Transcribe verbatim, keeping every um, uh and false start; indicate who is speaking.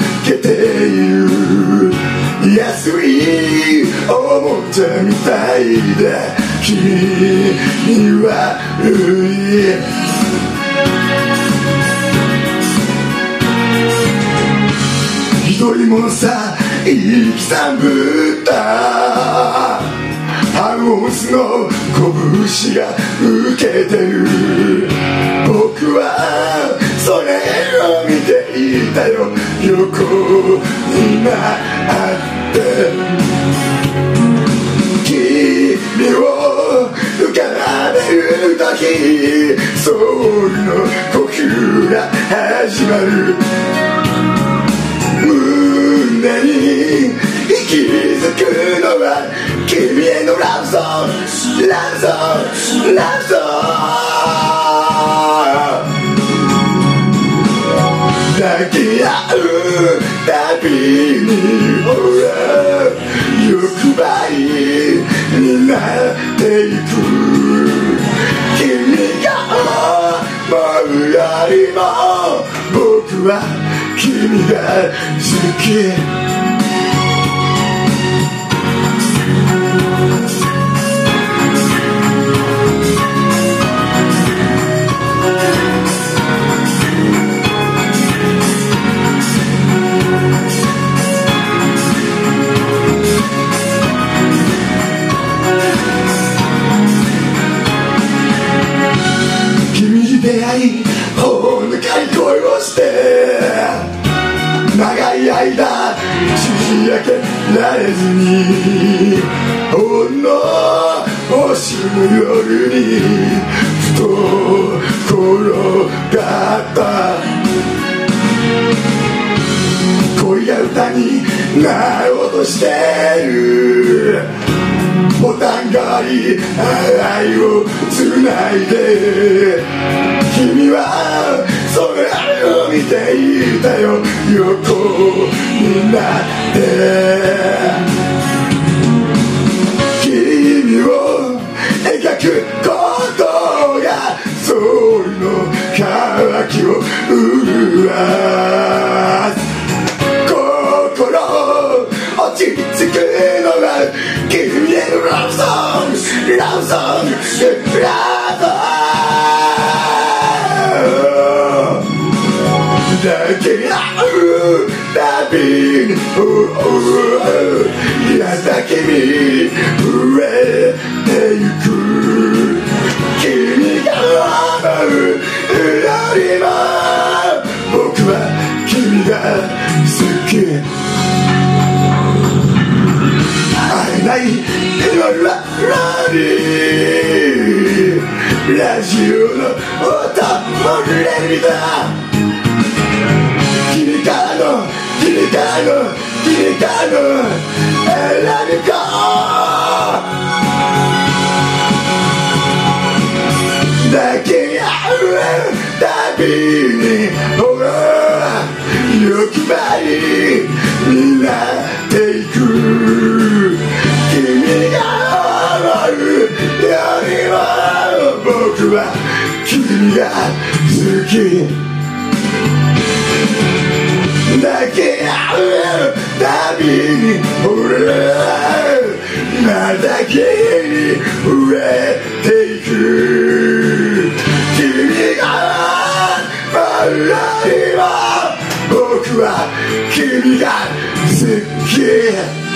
Speaker 1: けている安いおもちゃみたいだ君に悪い一人もさ生きさぶったハンオスの拳が受けてる僕はそれを見ていたよ横になって君を浮かべるときソウルの呼吸が始まる胸に息づくのは君へのラブソングラブソングラブソング抱き合うたびに俺欲張りになっていく君が思うよりも僕は君が好き出会いほのかに恋をして長い間打ち明けられずにほんの星の夜にふと転がった恋が歌になろうとしてるボタン代わり愛をつないで君はそれを見ていたよ横になって君を描くことがソウルの渇きを潤す心落ち着くのは君へのラブソングラブソングラブソング抱き合うたびにやだ君増えてゆく君が思うよりも僕は君が好き会えない夜はロリラジオの音もレビだ君からの君からの君からの選び子抱き合うたびにほら欲張りになっていく君が思うよりも僕は君が好き抱き合うたびに俺まだ君に増えていく君が守りは僕は君が好き